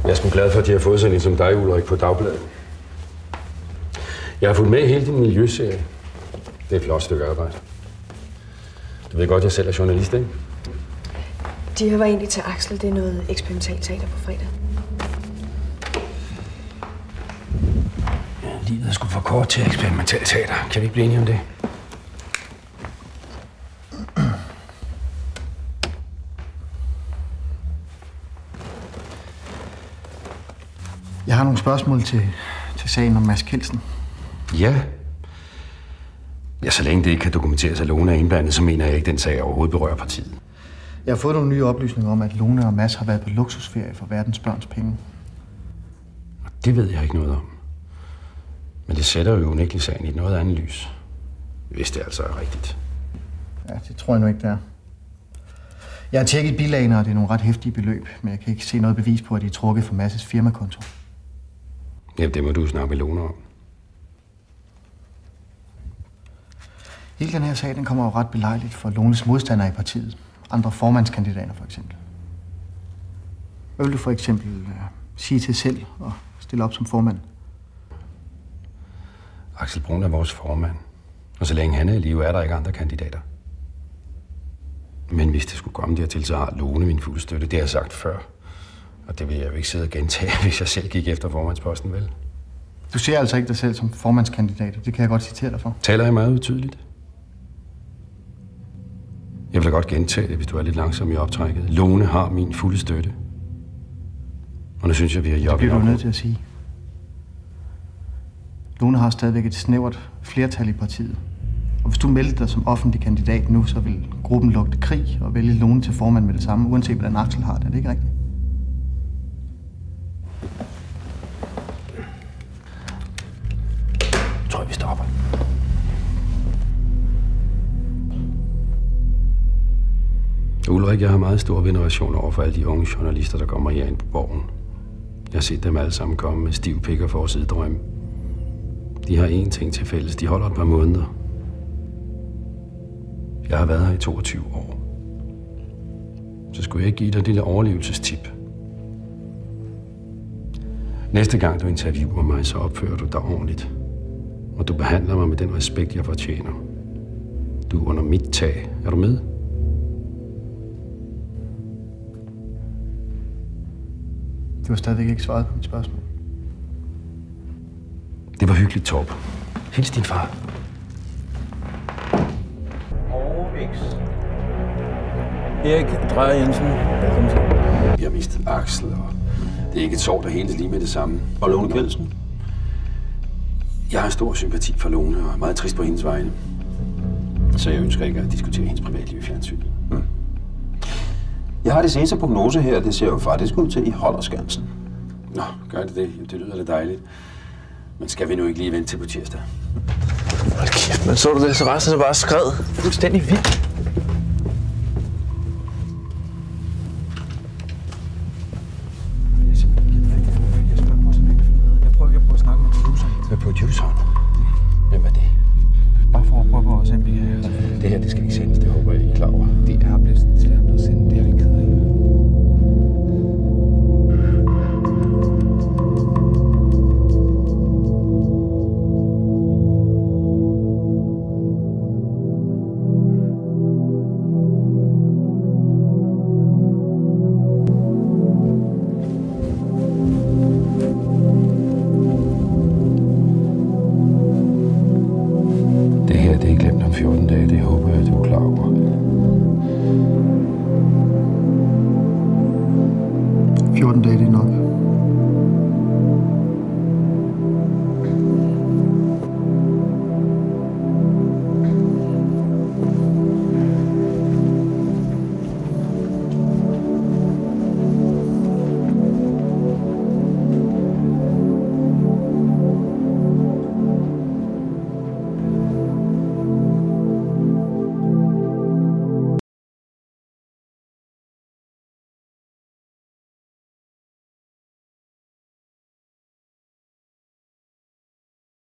Jeg er sgu glad for, at de har fået sådan en som dig, Ulrik, på dagbladet. Jeg har fulgt med i hele din miljøserie. Det er et flot stykke arbejde. Du ved godt, jeg selv er journalist, ikke? De var egentlig til Axel. Det er noget eksperimentalt teater på fredag. Ja, livet er sgu for kort til eksperimentalt teater. Kan vi ikke blive enige om det? Jeg har nogle spørgsmål til sagen om Mads Kjeldsen. Ja. Ja, så længe det ikke kan dokumenteres, at Lone er indblandet, så mener jeg ikke, den sag overhovedet berører partiet. Jeg har fået nogle nye oplysninger om, at Lone og Mads har været på luksusferie for verdens børns penge. Og det ved jeg ikke noget om. Men det sætter jo unægteligt sagen i et noget andet lys. Hvis det altså er rigtigt. Ja, det tror jeg nu ikke, det er. Jeg har tjekket bilagene, og det er nogle ret heftige beløb, men jeg kan ikke se noget bevis på, at de er trukket fra Mads' firmakonto. Jamen, det må du snakke med Lone om. Hele den her sag, den kommer jo ret belejligt for Lones modstandere i partiet. Andre formandskandidater, for eksempel. Hvad vil du for eksempel sige til selv og stille op som formand? Axel Brun er vores formand. Og så længe han er i live, er der ikke andre kandidater. Men hvis det skulle komme dertil, så har Lone min fulde støtte. Det har jeg sagt før. Og det vil jeg jo ikke sidde og gentage, hvis jeg selv gik efter formandsposten, vel? Du ser altså ikke dig selv som formandskandidat. Det kan jeg godt citere dig for. Taler jeg meget utydeligt? Jeg vil da godt gentage det, hvis du er lidt langsom i optrækket. Lone har min fulde støtte. Og nu synes jeg, vi har jobbet. Det bliver du nødt til at sige. Lone har stadigvæk et snævert flertal i partiet. Og hvis du meldte dig som offentlig kandidat nu, så vil gruppen lugte krig og vælge Lone til formand med det samme, uanset hvordan Axel har det. Er det ikke rigtigt? Jeg tror, vi stopper. Ulrik, jeg har meget stor veneration over for alle de unge journalister, der kommer herind på Borgen. Jeg har set dem alle sammen komme med stiv pik og forsidedrømme. De har én ting til fælles. De holder et par måneder. Jeg har været her i 22 år. Så skulle jeg ikke give dig et lille overlevelsestip. Næste gang du interviewer mig, så opfører du dig ordentligt. Og du behandler mig med den respekt, jeg fortjener. Du er under mit tag. Er du med? Du har stadigvæk ikke svaret på mit spørgsmål. Det var hyggeligt, Torb. Hils din far. Erik Drejer Jensen, velkommen til. Vi har mistet Axel, og det er ikke et sår, der hele lige med det samme. Og Lone Kjeldsen? Jeg har stor sympati for Lone, og er meget trist på hendes vegne. Så jeg ønsker ikke at diskutere hendes privatliv i fjernsynet. Jeg har det seneste prognose her, det ser jo faktisk ud til, at I holder skansen. Nå, gør det det? Det lyder da dejligt. Men skal vi nu ikke lige vente til på tirsdag? Hold kæft, men så du det, så resten er bare skrevet. Fuldstændig vildt. Jeg prøver at snakke med produceren. Med produceren? Hvem er det? Bare for at prøve at se, om vi kan... Det her, det skal ikke sendes, det håber jeg, I er klar over. Det er blevet sendt, det er vi ked af. Det her, det er glemt om 14 dage, det håber jeg, du er klar over. 14 dage, det er nok.